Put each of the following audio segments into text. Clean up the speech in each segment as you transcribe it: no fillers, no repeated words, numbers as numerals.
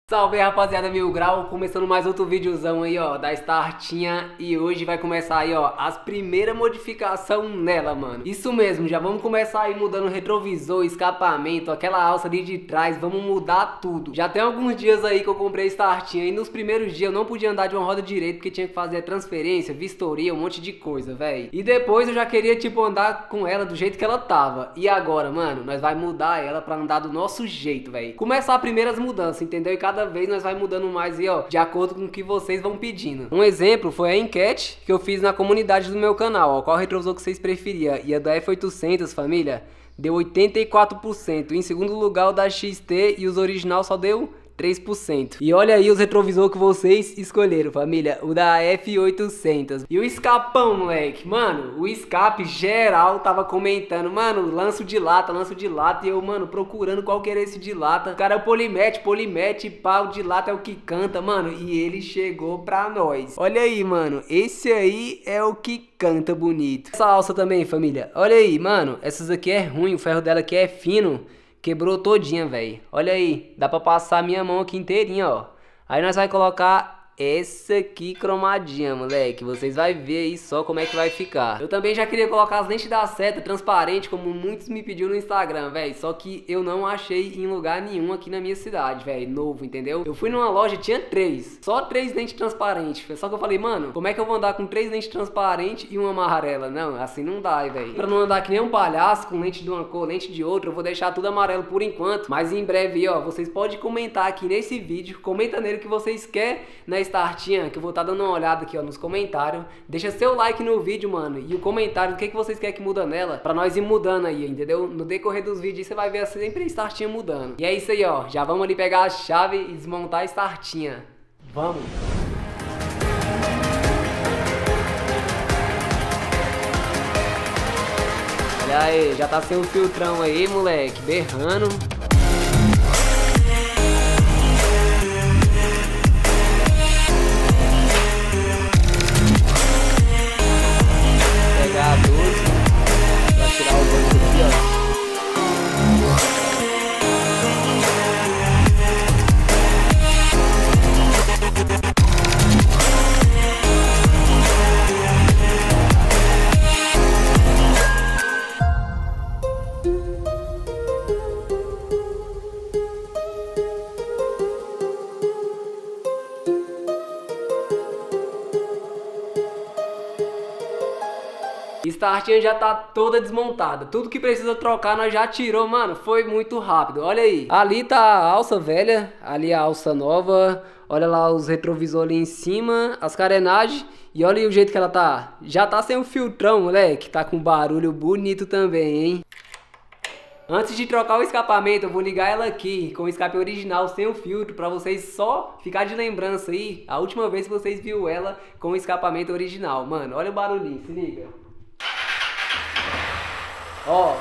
Salve rapaziada Mil Grau, começando mais outro videozão aí ó, da Startinha. E hoje vai começar aí ó, as primeiras modificações nela, mano. Isso mesmo, já vamos começar aí mudando o retrovisor, escapamento, aquela alça ali de trás, vamos mudar tudo. Já tem alguns dias aí que eu comprei a Startinha e nos primeiros dias eu não podia andar de uma roda direita porque tinha que fazer a transferência, vistoria, um monte de coisa, velho. E depois eu já queria tipo andar com ela do jeito que ela tava. E agora, mano, nós vai mudar ela pra andar do nosso jeito, velho. Começar as primeiras mudanças, entendeu? E cada vez nós vai mudando mais aí, ó, de acordo com o que vocês vão pedindo. Um exemplo foi a enquete que eu fiz na comunidade do meu canal, ó, qual retrovisor que vocês preferiam. E a da F800, família, deu 84%. Em segundo lugar o da XT e os original só deu 3%. E olha aí os retrovisores que vocês escolheram, família. O da F800. E o escapão, moleque. Mano, o escape geral tava comentando. Mano, lanço de lata. E eu, mano, procurando qual que era esse de lata. O cara é o Polimete, pau de lata é o que canta, mano. E ele chegou pra nós. Olha aí, mano. Esse aí é o que canta bonito. Essa alça também, família. Olha aí, mano. Essas aqui é ruim. O ferro dela aqui é fino. Quebrou todinha, velho. Olha aí, dá pra passar a minha mão aqui inteirinha, ó. Aí nós vai colocar essa aqui cromadinha, moleque. Vocês vão ver aí só como é que vai ficar. Eu também já queria colocar as lentes da seta transparente, como muitos me pediram no Instagram, velho. Só que eu não achei em lugar nenhum aqui na minha cidade, velho. Novo, entendeu? Eu fui numa loja, tinha 3. Só 3 lentes transparentes. Só que eu falei, mano, como é que eu vou andar com 3 lentes transparentes e uma amarela? Não, assim não dá, velho. Pra não andar que nem um palhaço com lente de uma cor, lente de outra, eu vou deixar tudo amarelo por enquanto. Mas em breve, ó, vocês podem comentar aqui nesse vídeo. Comenta nele que vocês querem na Startinha, que eu vou estar dando uma olhada aqui ó, nos comentários. Deixa seu like no vídeo, mano, e o comentário do que vocês querem que muda nela, pra nós ir mudando aí, entendeu? No decorrer dos vídeos você vai ver sempre a Startinha mudando. E é isso aí, ó, já vamos ali pegar a chave e desmontar a Startinha. Vamos! Olha aí, já tá sem o filtrão aí, moleque, berrando. Startinha já tá toda desmontada. Tudo que precisa trocar nós já tirou, mano. Foi muito rápido, olha aí. Ali tá a alça velha, ali a alça nova. Olha lá os retrovisores ali em cima, as carenagens. E olha aí o jeito que ela tá. Já tá sem o filtrão, moleque. Tá com barulho bonito também, hein. Antes de trocar o escapamento, eu vou ligar ela aqui com o escape original sem o filtro, pra vocês só ficar de lembrança aí a última vez que vocês viram ela com o escapamento original. Mano, olha o barulhinho, se liga. Ó.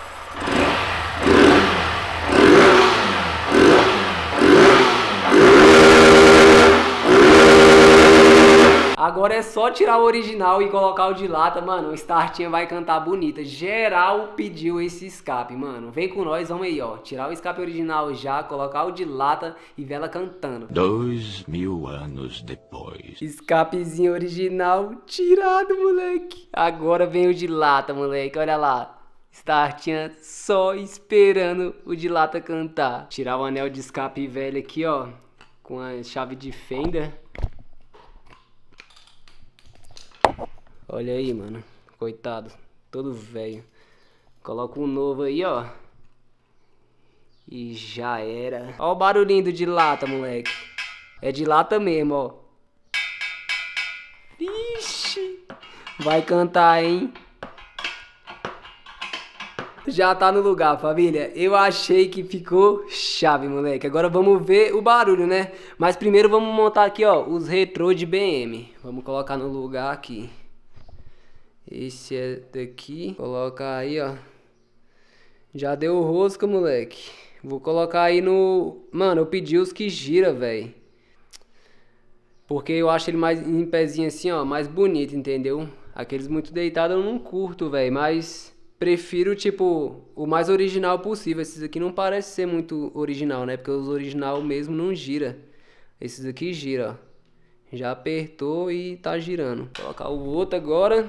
Agora é só tirar o original e colocar o de lata, mano. O Startinha vai cantar bonita. Geral pediu esse escape, mano. Vem com nós, vamos aí, ó. Tirar o escape original já, colocar o de lata e ver ela cantando. 2000 anos depois. Escapezinho original tirado, moleque. Agora vem o de lata, moleque. Olha lá. Startinha só esperando o de lata cantar. Tirar o anel de escape velho aqui, ó. Com a chave de fenda. Olha aí, mano. Coitado. Todo velho. Coloca um novo aí, ó. E já era. Ó o barulhinho do de lata, moleque. É de lata mesmo, ó. Ixi. Vai cantar, hein? Já tá no lugar, família. Eu achei que ficou chave, moleque. Agora vamos ver o barulho, né? Mas primeiro vamos montar aqui, ó, os retrô de BM. Vamos colocar no lugar aqui. Esse é daqui. Colocar aí, ó. Já deu rosca, moleque. Vou colocar aí no... Mano, eu pedi os que gira, velho. Porque eu acho ele mais em pezinho assim, ó, mais bonito, entendeu? Aqueles muito deitados eu não curto, velho, mas... prefiro, tipo, o mais original possível. Esses aqui não parecem ser muito original, né? Porque os original mesmo não gira. Esses aqui gira, ó. Já apertou e tá girando. Vou colocar o outro agora.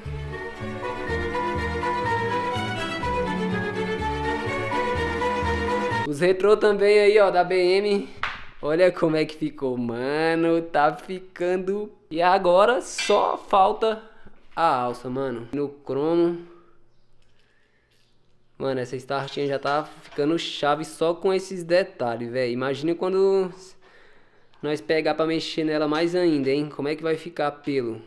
Os retrô também aí, ó, da BM. Olha como é que ficou, mano. Tá ficando... E agora só falta a alça, mano. No cromo. Mano, essa startinha já tá ficando chave só com esses detalhes, velho. Imagina quando nós pegar pra mexer nela mais ainda, hein? Como é que vai ficar pelo?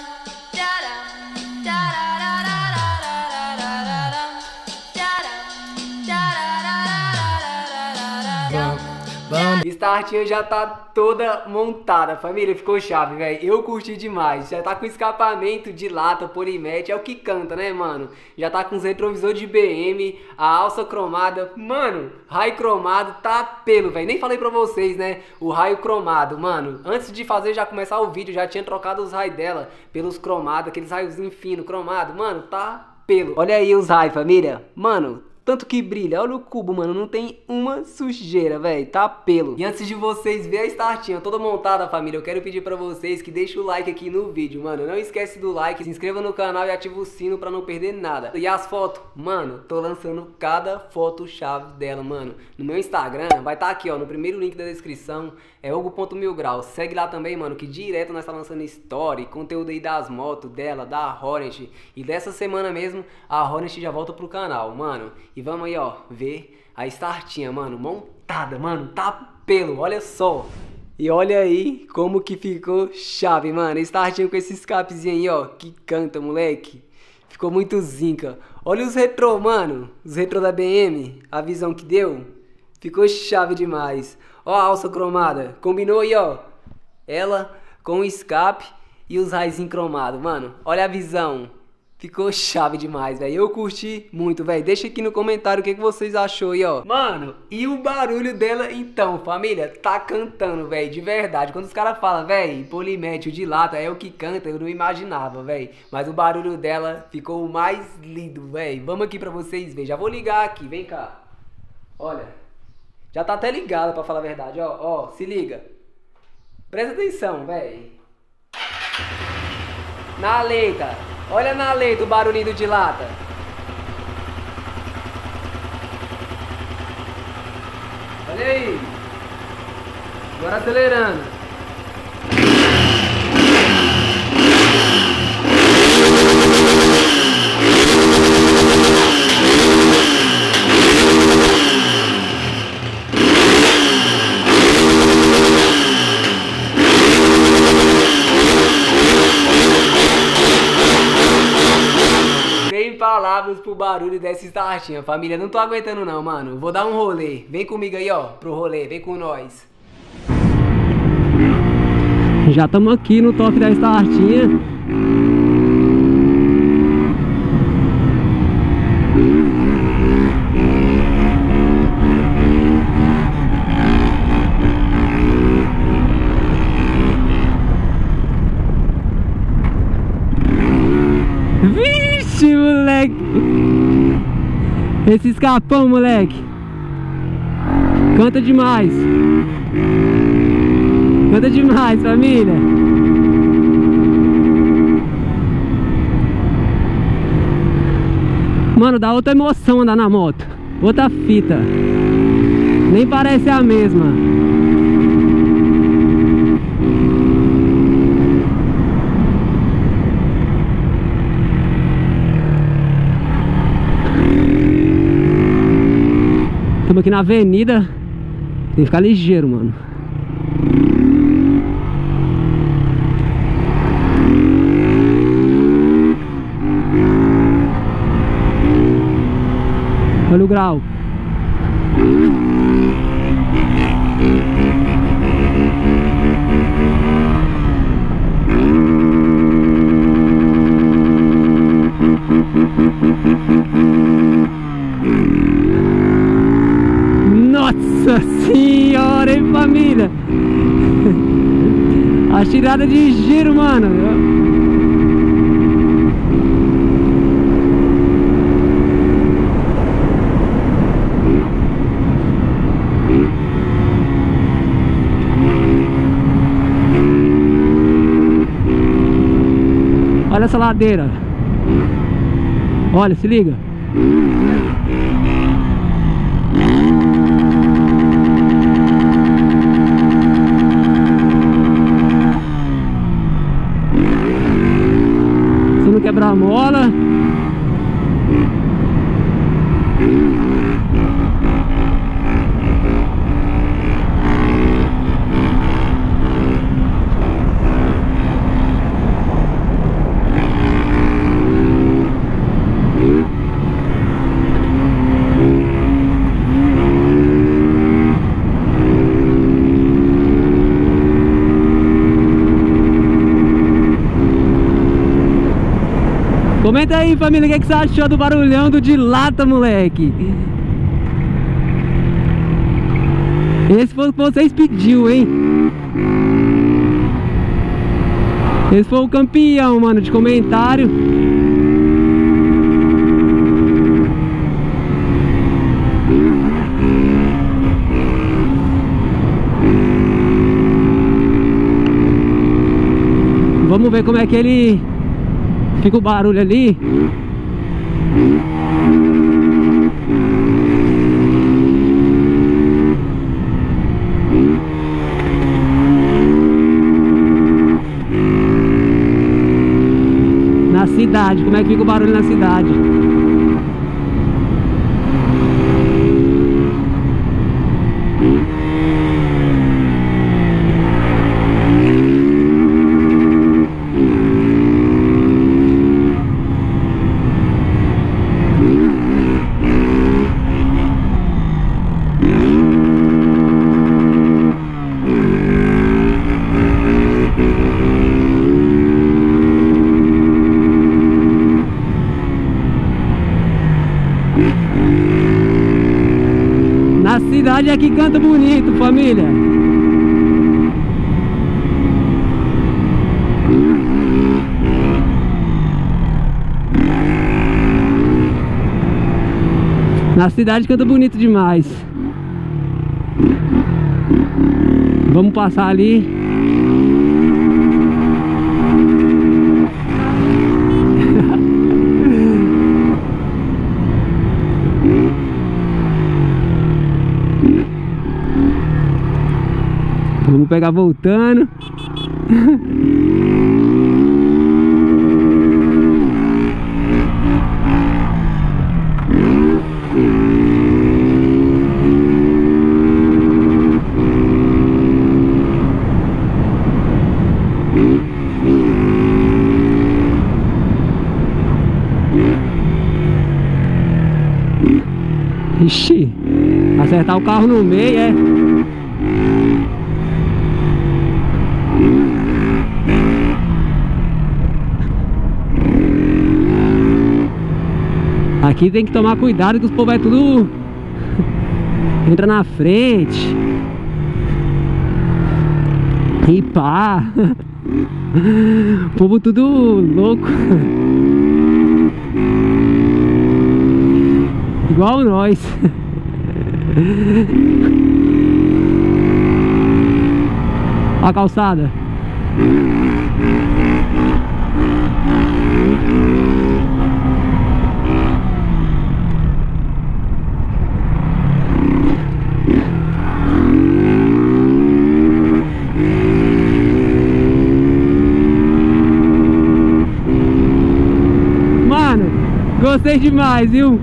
Startinha já tá toda montada, família, ficou chave, velho. Eu curti demais. Já tá com escapamento de lata, polimete, é o que canta, né, mano? Já tá com os retrovisores de BM, a alça cromada. Mano, raio cromado tá pelo, velho. Nem falei pra vocês, né? O raio cromado, mano. Antes de fazer já começar o vídeo, já tinha trocado os raios dela pelos cromados, aqueles raiozinhos finos, cromado. Mano, tá pelo. Olha aí os raios, família. Mano, tanto que brilha, olha o cubo, mano, não tem uma sujeira, velho, tá pelo. E antes de vocês verem a startinha toda montada, família, eu quero pedir pra vocês que deixem o like aqui no vídeo, mano. Não esquece do like, se inscreva no canal e ativa o sino pra não perder nada. E as fotos, mano, tô lançando cada foto chave dela, mano. No meu Instagram, vai estar aqui, ó, no primeiro link da descrição, é hugo.milgrau. Segue lá também, mano, que direto nós tá lançando story, conteúdo aí das motos dela, da Hornet. E dessa semana mesmo, a Hornet já volta pro canal, mano. E vamos aí, ó, ver a startinha, mano, montada, mano, tá pelo, olha só. E olha aí como que ficou chave, mano, startinha com esse escapezinho aí, ó, que canta, moleque. Ficou muito zinca. Olha os retrô, mano, os retrô da BM, a visão que deu. Ficou chave demais. Ó a alça cromada, combinou aí, ó, ela com o escape e os raios cromados, mano. Olha a visão. Ficou chave demais, velho. Eu curti muito, velho. Deixa aqui no comentário o que vocês achou aí, ó. Mano, e o barulho dela então, família? Tá cantando, velho, de verdade. Quando os caras falam, velho, polimete de lata é o que canta, eu não imaginava, velho. Mas o barulho dela ficou o mais lindo, velho. Vamos aqui pra vocês verem. Já vou ligar aqui, vem cá. Olha, já tá até ligada pra falar a verdade, ó. Ó, se liga. Presta atenção, velho. Na leita. Olha na leita o barulhinho de lata. Olha aí. Agora acelerando. Palavras pro barulho dessa startinha, família, não tô aguentando não, mano. Vou dar um rolê, vem comigo aí, ó, pro rolê, vem com nós. Já estamos aqui no top da startinha. Vixe, moleque! Esse escapão, moleque! Canta demais! Canta demais, família! Mano, dá outra emoção andar na moto. Outra fita. Nem parece a mesma. Estamos aqui na avenida. Tem que ficar ligeiro, mano. Olha o grau. Nossa senhora, hein, família? A tirada de giro, mano. Olha essa ladeira. Olha, se liga. Se não quebrar a mola. Comenta aí, família, o que você achou do barulhão do de lata, moleque. Esse foi o que vocês pediu, hein? Esse foi o campeão, mano, de comentário. Vamos ver como é que ele... fica o barulho ali. Na cidade, como é que fica o barulho na cidade? Na cidade aqui canta bonito, família. Na cidade canta bonito demais. Vamos passar ali. Vamos pegar voltando. Ixi, acertar o carro no meio é... Aqui tem que tomar cuidado que os povos é tudo... entra na frente. E pá. O povo tudo louco. Igual nós. A calçada. Mano, gostei demais, viu?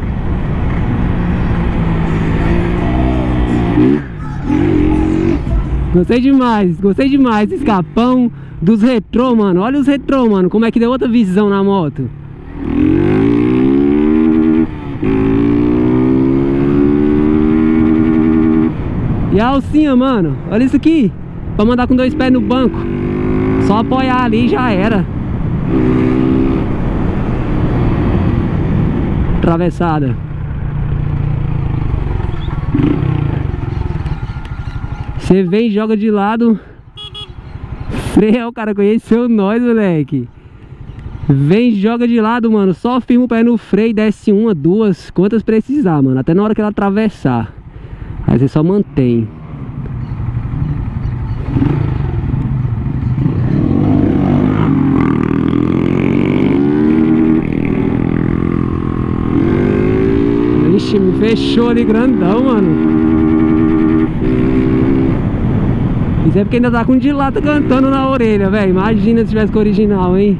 Gostei demais, escapão dos retrô, mano. Olha os retrô, mano, como é que deu outra visão na moto. E a alcinha, mano, olha isso aqui. Pra mandar com 2 pés no banco. Só apoiar ali e já era. Atravessada. Você vem e joga de lado. Freia, o cara conheceu nós, moleque. Vem e joga de lado, mano. Só firma o pé no freio, desce 1, 2, quantas precisar, mano. Até na hora que ela atravessar. Aí você só mantém. fechou ali grandão, mano. Isso é porque ainda tá com de lata cantando na orelha, velho. Imagina se tivesse com o original, hein?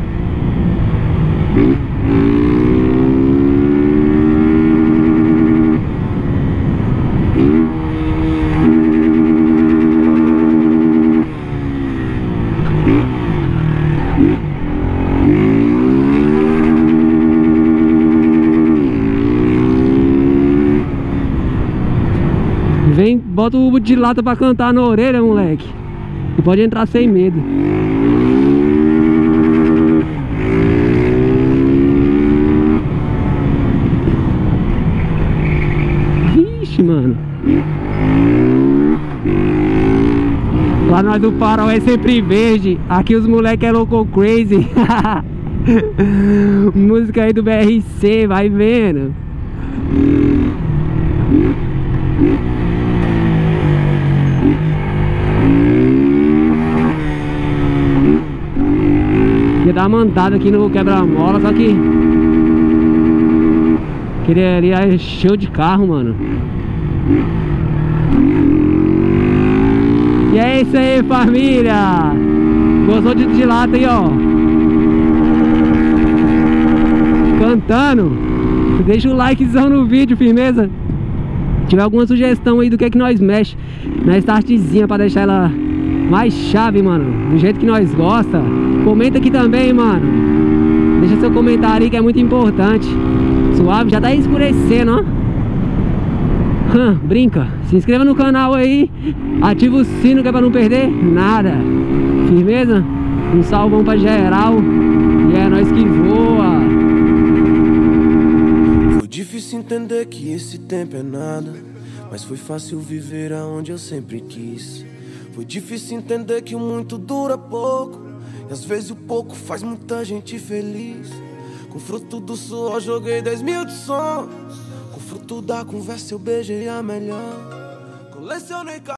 Vem, bota o de lata pra cantar na orelha, moleque. E pode entrar sem medo. Vixe, mano. Lá nós do farol é sempre verde. Aqui os moleques é louco crazy. Música aí do BRC, vai vendo. Ia dar uma andada aqui no quebra-mola, só que queria ali é cheio de carro, mano. E é isso aí, família. Gostou de lata aí, ó, cantando? Deixa o likezão no vídeo, firmeza. Se tiver alguma sugestão aí do que nós mexe na startzinha pra deixar ela mais chave, mano, do jeito que nós gosta, comenta aqui também, mano. Deixa seu comentário aí que é muito importante. Suave, já tá escurecendo, ó. Brinca. Se inscreva no canal aí, ativa o sino que é pra não perder nada. Firmeza? Um salvão pra geral. E é nóis que voa. Foi difícil entender que esse tempo é nada, mas foi fácil viver aonde eu sempre quis. Foi difícil entender que o muito dura pouco, e às vezes o pouco faz muita gente feliz. Com fruto do suor joguei 10.000 de sonhos, com fruto da conversa eu beijei a melhor. Colecionei